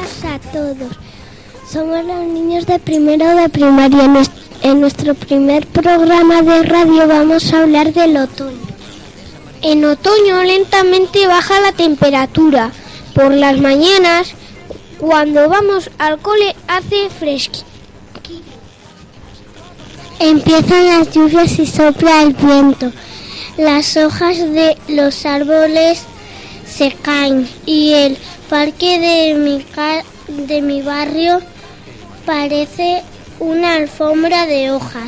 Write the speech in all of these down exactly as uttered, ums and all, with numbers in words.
días a todos. Somos los niños de primero de primaria. En nuestro primer programa de radio vamos a hablar del otoño. En otoño lentamente baja la temperatura. Por las mañanas, cuando vamos al cole, hace fresquito. Empiezan las lluvias y sopla el viento. Las hojas de los árboles se caen y el parque de mi, ca- de mi barrio parece una alfombra de hojas.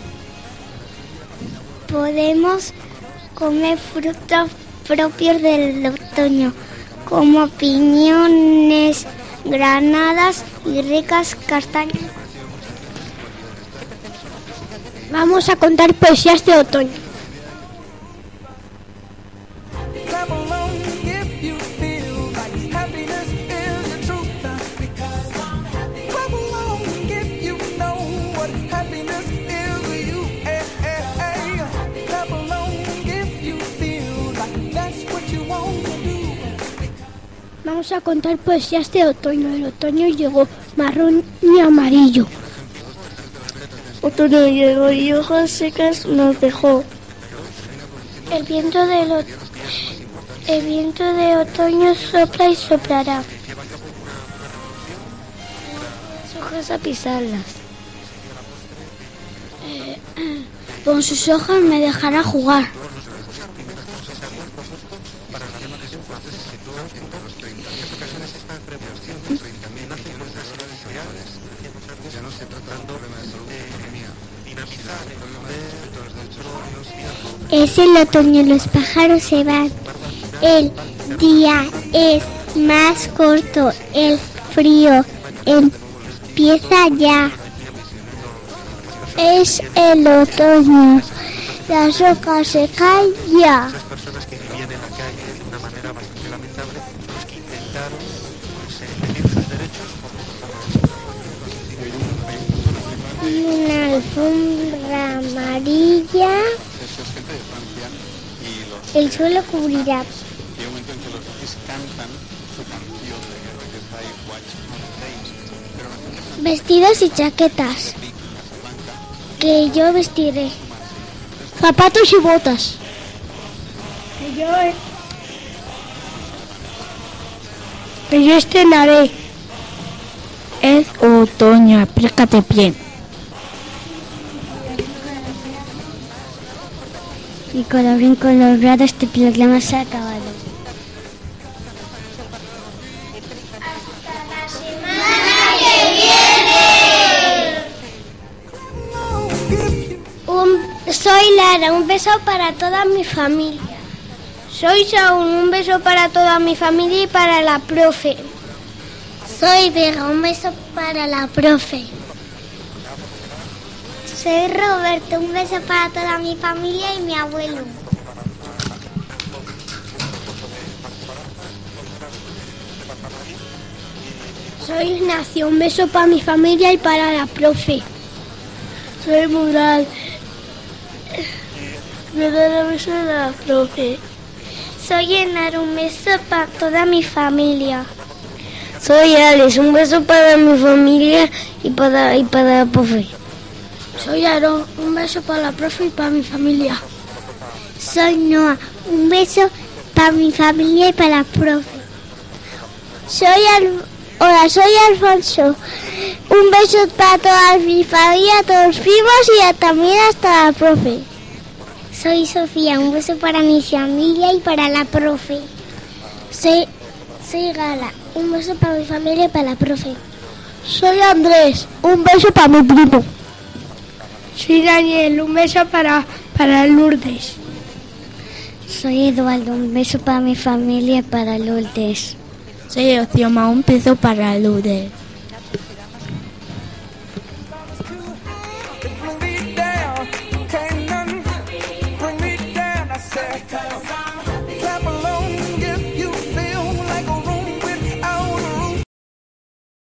Podemos comer frutos propios del otoño, como piñones, granadas y ricas castañas. Vamos a contar poesías de otoño. Vamos a contar poesías de otoño. El otoño llegó marrón y amarillo. Otoño llegó y hojas secas nos dejó. El viento de lo... el viento de otoño sopla y soplará. Las hojas a pisarlas. Eh, con sus hojas me dejará jugar. Es el otoño, los pájaros se van. El día es más corto, el frío empieza ya. Es el otoño, las hojas se caen ya. Una alfombra amarilla. El suelo cubrirá. Vestidos y chaquetas. Que yo vestiré. Zapatos y botas. Que yo, que yo estrenaré. Es otoño, aplícate bien. Y colorín colorado, este programa se ha acabado. Hasta la semana que viene. Un, soy Lara, un beso para toda mi familia. Soy Saúl, un beso para toda mi familia y para la profe. Soy Vega, un beso para la profe. Soy Roberto, un beso para toda mi familia y mi abuelo. Soy Ignacio, un beso para mi familia y para la profe. Soy Mural, me da un beso a la profe. Soy Enar, un beso para toda mi familia. Soy Alex, un beso para mi familia y para, y para la profe. Soy Aarón, un beso para la profe y para mi familia. Soy Noah, un beso para mi familia y para la profe. Soy Al... Hola, soy Alfonso, un beso para toda mi familia, todos los primos y a, también hasta la profe. Soy Sofía, un beso para mi familia y para la profe. Soy, soy Gala, un beso para mi familia y para la profe. Soy Andrés, un beso para mi primo. Soy Daniel, un beso para, para Lourdes. Soy Eduardo, un beso para mi familia y para Lourdes. Soy Ocioma, un beso para Lourdes.